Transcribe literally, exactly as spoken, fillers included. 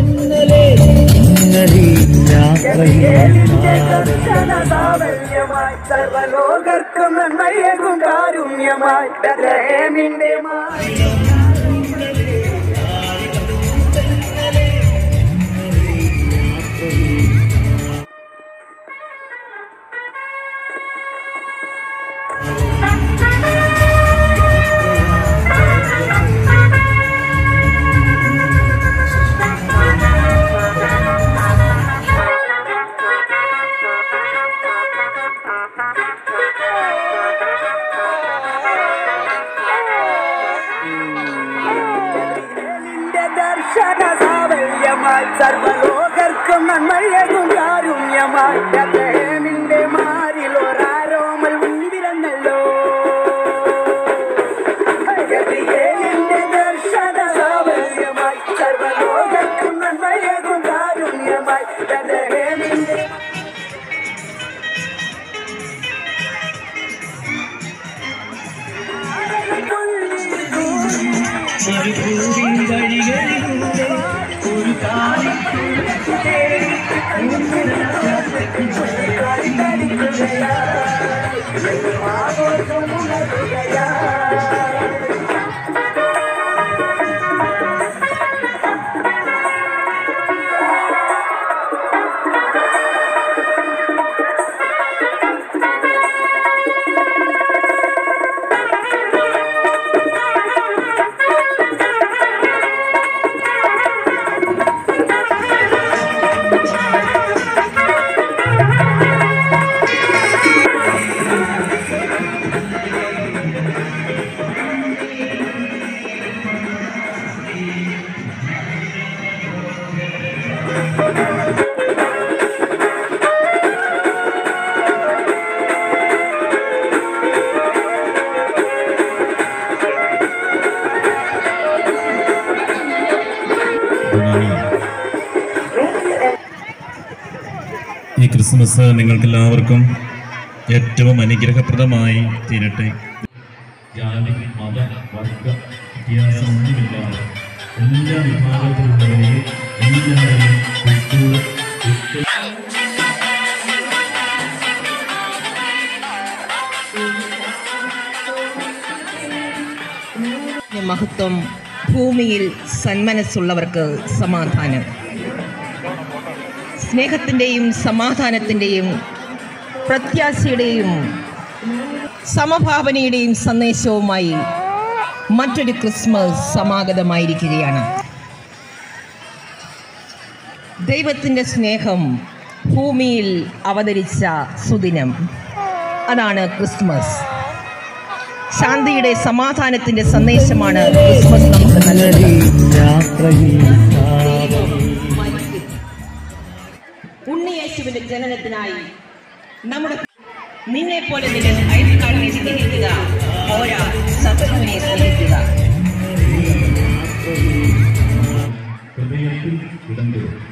സർവലോകർക്കും നന്മയേകും കാരുണ്യമായി ബേത്ലഹേമിന്റെ സർവലോകർക്കും നന്മയേകും കാരുണ്യമായി ബേത്ലഹേമിന്റെ മാറിലൊരാരോമൽ മുൻപിലെന്നല്ലോ ഗബ്രിയേലിന്റെ ദർശന സാവല്യമായി സർവലോകർക്കും നന്മയേകും കാരുണ്യമായി ബേത്ലഹേമിന്റെ ഈ ക്രിസ്മസ് നിങ്ങൾക്കെല്ലാവർക്കും ഏറ്റവും അനുഗ്രഹപ്രദമായി തീരട്ടെ. ജാതി മത വർഗ വ്യത്യാസമൊന്നുമില്ലാതെ എല്ലാ വിഭാഗത്തിലുള്ളവരെയും എല്ലാവരെയും മഹത്വം. ഭൂമിയിൽ സന്മനസ്സുള്ളവർക്ക് സമാധാനം. സ്നേഹത്തിൻ്റെയും സമാധാനത്തിൻ്റെയും പ്രത്യാശയുടെയും സമഭാവനയുടെയും സന്ദേശവുമായി മറ്റൊരു ക്രിസ്മസ് സമാഗതമായിരിക്കുകയാണ്. ദൈവത്തിൻ്റെ സ്നേഹം ഭൂമിയിൽ അവതരിച്ച സുദിനം, അതാണ് ക്രിസ്മസ്. ശാന്തിയുടെ സമാധാനത്തിൻ്റെ സന്ദേശമാണ് ക്രിസ്മസ് നമുക്ക് നൽകുന്നത്. ഉണ്ണിയേശുവിന്റെ ജനനത്തിനായി നമ്മുടെ നിന്നെ പോലെ നിന്റെ അയൽക്കാരനെ സ്നേഹിക്കുക, പോരാ ശത്രുവിനെ സ്നേഹിക്കുക. ഹൃദയത്തിൽ ഇടം